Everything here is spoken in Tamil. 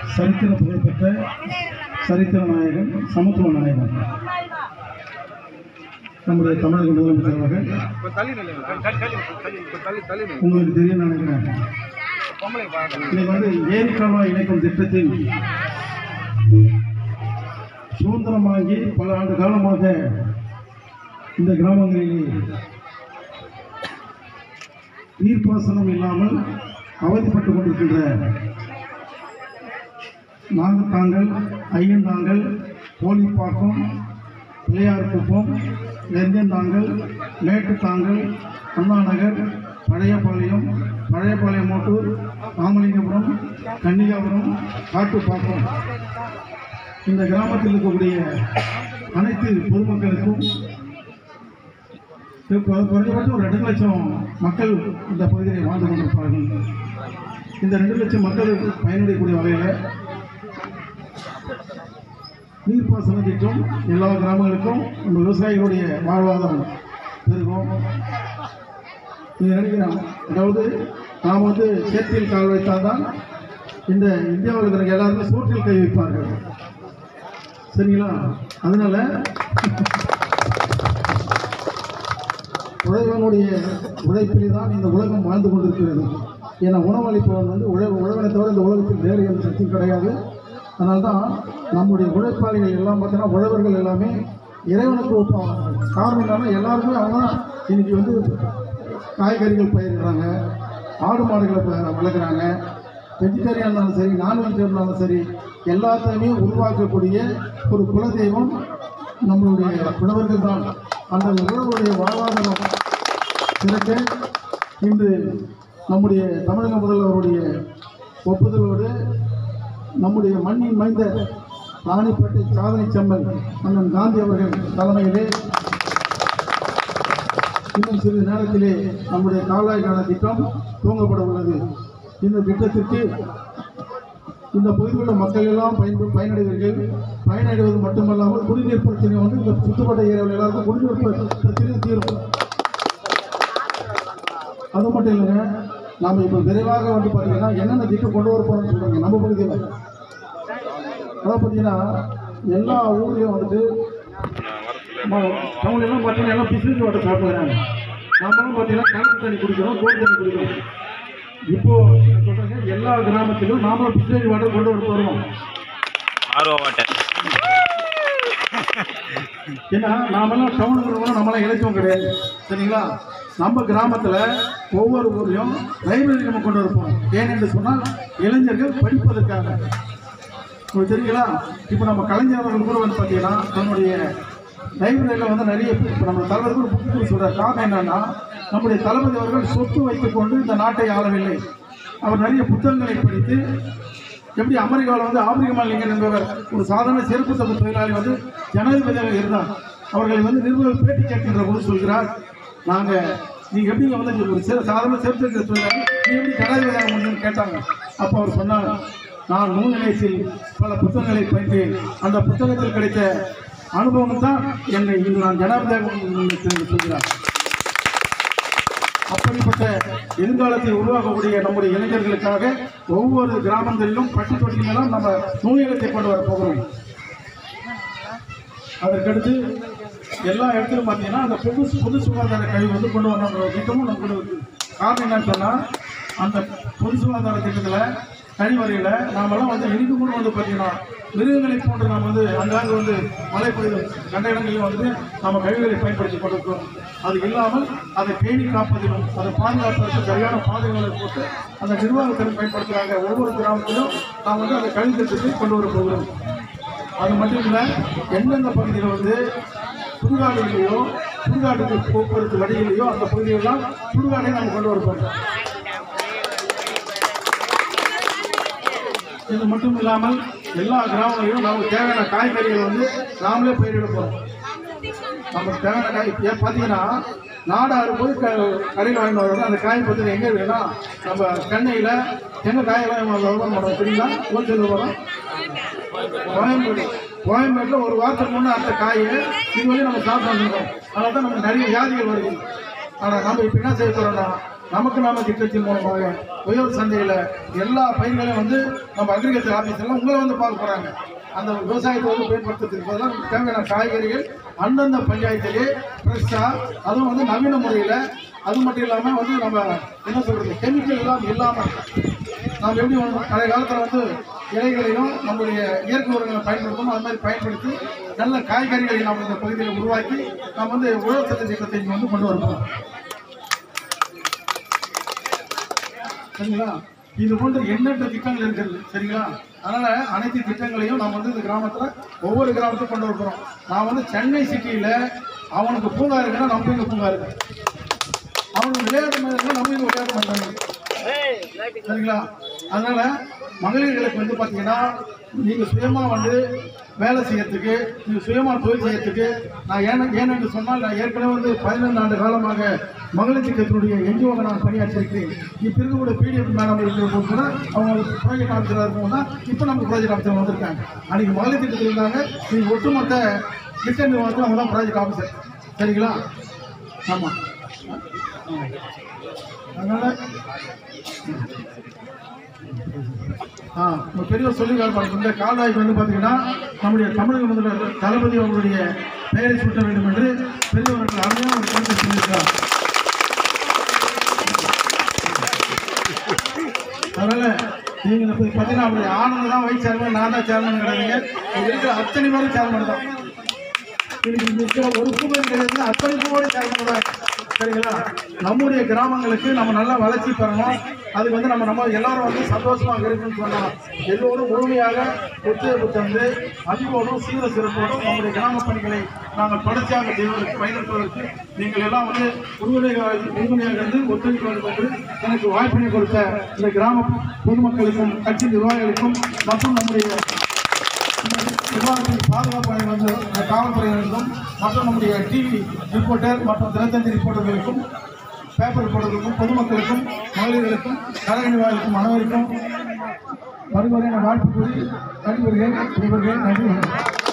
சரித்திர புகழ்பெற்ற சரித்திர நாயகன் சமத்துவ நாயகன் நம்முடைய தமிழக முதலமைச்சர் அவர்கள் உங்களுக்கு தெரியும் நினைக்கிறேன். இன்னைக்கு ஏரி கால்வாய் இணைக்கும் திட்டத்தில் சுதந்திரம் வாங்கி பல ஆண்டு காலமாக இந்த கிராமங்களிலே நீர்ப்பாசனம் இல்லாமல் அவதிப்பட்டுக் கொண்டிருக்கின்ற நாகத்தாங்கல், ஐயந்தாங்கல், கோழிப்பாக்கம், பிள்ளையார்குப்பம், நெஞ்சந்தாங்கல், மேட்டுத்தாங்கல், அண்ணாநகர், பழையபாளையம், மோட்டூர், ராமலிங்கபுரம், கன்னிகாபுரம், காட்டுப்பாக்கம் இந்த கிராமத்தில் இருக்கக்கூடிய அனைத்து பொதுமக்களுக்கும் குறைந்தபட்சம் ஒரு 2 லட்சம் மக்கள் இந்த பகுதியில் வாழ்ந்து கொண்டிருப்பார்கள். இந்த 2 லட்சம் மக்கள் பயனடையக்கூடிய வகையில் நீர்ப்பாசன திட்டம் எல்லா கிராமங்களுக்கும் நம்ம விவசாயிகளுடைய வாழ்வாதாரம் பெருகும். நீங்கள் நினைக்கிறோம், அதாவது நாம் சேற்றில் கால் வைத்தால்தான் இந்த இந்தியாவில் இருக்கிற எல்லாருமே சோற்றில் கை வைப்பார்கள். சரிங்களா? அதனால உழவனுடைய உழைப்பிலே தான் இந்த உலகம் வாழ்ந்து கொண்டிருக்கிறது. ஏன்னா உணவளிப்பவன் உழவனை தவிர இந்த உலகத்தில் வேறு எந்த சக்தியும் கிடையாது. அதனால்தான் நம்முடைய உழைப்பாளிகள் எல்லாம் பார்த்தீங்கன்னா உழவர்கள் எல்லாமே இறைவனுக்கு ஒப்பாவார்கள். காரணம் என்னன்னா எல்லாருமே அவங்க தான் இன்னைக்கு காய்கறிகள் பயிரிடுறாங்க, ஆடு மாடுகளை வளர்க்குறாங்க. வெஜிடேரியன் இருந்தாலும் சரி, நான்வெஜ் இருந்தாலும் சரி, எல்லாத்தையுமே உருவாக்கக்கூடிய ஒரு குலதெய்வம் நம்மளுடைய உழவர்கள் தான். அந்த உழவருடைய வாழ்வாதாரம் சிறக்க இன்று நம்முடைய தமிழக முதல்வருடைய ஒப்புதலோடு நம்முடைய மண்ணின் மைந்த ராணிப்பேட்டை சாதனை செம்மல் அண்ணன் காந்தி அவர்கள் தலைமையிலே இன்னும் சிறிது நேரத்திலே நம்முடைய கால்வாய்க்கான திட்டம் துவங்கப்பட உள்ளது. இந்த திட்டத்திற்கு இந்த பகுதியில் உள்ள மக்கள் எல்லாம் பயனடைவது மட்டுமல்லாமல் குடிநீர் பிரச்சனை இந்த சுற்றுப்பட்ட ஏரியாவில் எல்லாருக்கும் குடிநீர் பிரச்சனை தீரும். அது மட்டும் இல்லைங்க, நாம் இப்போ விரைவாக பார்த்தீங்கன்னா என்னென்ன திட்டம் கொண்டு வர போகிறோம்னு சொல்கிறாங்க நம்ம பகுதியில். அதான் பார்த்தீங்கன்னா எல்லா ஊர்லேயும் டவுன்லாம் பார்த்தீங்கன்னா எல்லாம் பிஸ்னஸ் வாட்டர் சாப்பிடுறாங்க. நாமெல்லாம் பார்த்தீங்கன்னா கலந்து தண்ணி குடிக்கிறோம், கோல் தண்ணி குடிக்கிறோம். இப்போ சொல்றாங்க எல்லா கிராமத்திலும் நாமளும் பிஸ்னஸ் வாட்டர் கொண்டு வருவோம். ஏன்னா நாமெல்லாம் டவுனுக்கு நம்மளாம் இலக்கியம் கிடையாது. சரிங்களா? நம்ம கிராமத்தில் ஒவ்வொரு ஊர்லையும் லைப்ரரி நம்ம கொண்டு வரப்போம். ஏனென்று சொன்னால் இளைஞர்கள் படிப்பதற்காக. உங்களுக்கு தெரியுங்களா? இப்போ நம்ம கலைஞர் அவர்கள் கூட பார்த்தீங்கன்னா நம்முடைய லைப்ரரியில் நிறைய நம்ம தலைவர்கள் புக்கு சொல்கிறார். காரணம் என்னன்னா, நம்முடைய தளபதி அவர்கள் சொத்து வைத்துக்கொண்டு இந்த நாட்டை ஆளவில்லை. அவர் நிறைய புத்தகங்களை படித்து எப்படி அமெரிக்காவில் ஆப்பிரிக்க லிங்கன் என்பவர் ஒரு சாதாரண செருப்பு தப்பு தொழிலாளி ஜனாதிபதியாக இருந்தார். அவர்களை நிருபர்கள் பேட்டி கேட்கின்ற போது சொல்கிறார், நீங்கள் எப்படி ஒரு சாதாரண செருப்பு தொழிலாளி நீ எப்படி ஜனாதிபதியாக முடியும்னு கேட்டாங்க. அப்போ அவர் சொன்னார், நான் நூல் நிலையத்தில் பல புத்தகங்களை பயின்றேன். அந்த புத்தகத்தில் கிடைத்த அனுபவம் தான் என்னை இன்று நான் ஜனாதிபதியாக சொல்கிறார். அப்படிப்பட்ட எதிர்காலத்தை உருவாக்கக்கூடிய நம்முடைய இளைஞர்களுக்காக ஒவ்வொரு கிராமங்களிலும் பட்டி தொட்டிகளெல்லாம் நம்ம நூலகத்தை கொண்டு வர போகிறோம். அதற்கடுத்து எல்லா இடத்திலும் பார்த்தீங்கன்னா அந்த பொது சுகாதார கல்வி கொண்டு வரணுன்ற திட்டமும் நம்ம கொண்டு. காரணம் என்னன்னு சொன்னால், அந்த பொது சுகாதார திட்டத்தில் கழிவறையில் நாமெல்லாம் இருக்கு கூட பார்த்தீங்கன்னா மிருகங்களை போன்று நாம் அங்காங்கு மழை பொழிவு கண்ட இடங்களிலும் நம்ம கழிவுகளை பயன்படுத்தி கொண்டிருக்கிறோம். அது இல்லாமல் அதை பேணி காப்பதிலும் அதை பாதுகாப்பதற்கு சரியான பாதைகளை போட்டு அந்த நிர்வாகத்திலும் பயன்படுத்துகிறாங்க. ஒவ்வொரு கிராமத்திலும் நாம் அந்த கழிவு திட்டத்தை கொண்டு வர போகிறோம். அது மட்டும் இல்லை, எந்தெந்த பகுதியில் சுடுகாடுகளையோ சுடுகாட்டுக்கு போக்குவரத்து வழியிலையோ அந்த பகுதிகளெல்லாம் சுடுகாடை நம்ம கொண்டு வர போகிறோம். இது மட்டும் இல்லாமல் எல்லா கிராமங்களிலும் நமக்கு தேவையான காய்கறிகள் நாமளே பயிரிட போகிறோம். நமக்கு தேவையான காய் பார்த்தீங்கன்னா நாடாறு போய் கடையில் வாங்கிட்டு வரோம். அந்த காய் பார்த்தீங்கன்னா எங்கே இருக்குன்னா நம்ம சென்னையில் எங்கே காயெல்லாம் வரும் தெரியுங்களா? ஹோல்சேல் வரும். கோயம்பேட்டில் ஒரு வாரத்துக்கு முன்னே அந்த காயை இதுவரையும் நம்ம சாப்பிட்டு வந்துருக்கோம். அதனால தான் நமக்கு நிறைய வியாதிகள் வருது. ஆனால் நம்ம இப்போ என்ன செய்ய போகிறோம்னா நமக்கு நாம திட்டத்தின் மூலமாக உயர் சந்தையில் எல்லா பயிர்களையும் வந்து நம்ம அக்ரிகல்ச்சர் ஆஃபீஸர்லாம் உங்களை வந்து பார்க்க போகிறாங்க. அந்த விவசாயத்தை வந்து மேம்படுத்துறதுக்கு பதிலாக தேவையான காய்கறிகள் அந்தந்த பஞ்சாயத்திலே ஃப்ரெஷ்ஷாக, அதுவும் வந்து நவீன முறையில், அது மட்டும் இல்லாமல் வந்து நம்ம என்ன சொல்கிறது, கெமிக்கல் எல்லாம் இல்லாமல் நாம் எப்படி பழைய காலத்தில் வந்து இலைகளையும் நம்முடைய இயற்கை உரங்களை பயன்படுத்தணும், அது மாதிரி பயன்படுத்தி நல்ல காய்கறிகளை நாம் இந்த பகுதியில் உருவாக்கி நாம் வந்து உழவர் சந்தை திட்டத்தை இங்கே வந்து கொண்டு வரணும். சரிங்களா? இது போன்ற எண்ணற்ற திட்டங்கள் இருக்கிறது. சரிங்களா? அதனால் அனைத்து திட்டங்களையும் நாம் வந்து இந்த கிராமத்தில் ஒவ்வொரு கிராமத்தையும் கொண்டு வரப்போகிறோம். நான் வந்து சென்னை சிட்டியில் அவனுக்கு பூங்கா இருக்குன்னா நம்ம இங்கே பூங்கா இருக்கு, அவனுக்கு விளையாட்டு மாதிரி இருந்தால் நம்ம இங்கே விளையாட்டு பண்ணுறாங்க. சரிங்களா? அதனால மகளிர்களுக்கு வந்து பார்த்தீங்கன்னா நீங்கள் சுயமாக வந்து வேலை செய்யறதுக்கு, நீங்கள் சுயமாக தொழில் செய்யறதுக்கு நான் ஏனென்று சொன்னால், நான் ஏற்கனவே வந்து 15 ஆண்டு காலமாக மகளிர் திட்டத்தினுடைய என்ஜிஓவை நான் பணியாற்றிருக்கிறேன். இப்போ இருக்கக்கூடிய பிடிஎஃப் மேடம் இருக்கிற கூட அவங்க ப்ராஜெக்ட் ஆஃபீஸராக இருக்கும் தான் இப்போ நம்ம ப்ராஜெக்ட் ஆஃபீஸர் வந்திருக்காங்க. அன்றைக்கி மகளிர் திட்டத்தில் இருந்தாங்க. நீங்கள் ஒட்டுமொத்த திட்ட நிர்வாகத்தில் அவங்க தான் ப்ராஜெக்ட் ஆஃபீஸர். சரிங்களா? ஆமாம். அதனால் பெரியவர் சொல்லியிருக்காரு. இந்த கால்வாய்க்கு வந்து பார்த்தீங்கன்னா நம்முடைய தமிழக முதல்வர் தளபதி அவர்களுடைய பெயரை சூட்ட வேண்டும் என்று பெரியவர்கள் அருமையான ஒரு கருத்தை சொல்லியிருக்கார். அதனால நீங்கள் இப்போ பார்த்தீங்கன்னா அவருடைய ஆனந்த் தான் வைஸ் சேர்மன், நான் தான் சேர்மன் கிடையாதுங்க. இருக்கிற அத்தனை பேரும் சேர்மன் தான். இன்னைக்கு இருக்கிற ஒரு பூமி கிடையாது, அத்தனை பூவோட சேர்மன் தான். சரிங்களா? நம்முடைய கிராமங்களுக்கு நம்ம நல்லா வளர்ச்சி பெறணும். அதுக்கு வந்து நம்ம எல்லாரும் வந்து சந்தோஷமாக இருக்குன்னு சொன்னால் எல்லோரும் முழுமையாக ஒத்துழைப்பு தந்து அதிகோடும் சீர சிறப்போடும் நம்முடைய கிராம பணிகளை நாங்கள் தொடர்ச்சியாக செய்வதற்கு பயன்படுத்துவதற்கு நீங்கள் எல்லாம் வந்து உறுதுணையாக இருந்து ஒத்துழைக்க வேண்டும் என்று எனக்கு வாய்ப்பினை கொடுத்த இந்த கிராம பொதுமக்களுக்கும் கட்சி நிர்வாகிகளுக்கும் மற்றும் நம்முடைய நிர்வாகத்தின் பாதுகாப்பு வந்து காவல்துறையினருக்கும் மற்றும் நம்முடைய டிவி ரிப்போர்ட்டர் மற்றும் தினத்தந்தி ரிப்போர்ட்டர்களுக்கும் பேப்பர் ரிப்போர்ட்டர்களுக்கும் பொதுமக்களுக்கும் மகளிர்களுக்கும் கழக நிர்வாகிகளுக்கும் அனைவருக்கும் வருவதை நான் வாழ்த்து கூறி நன்றி.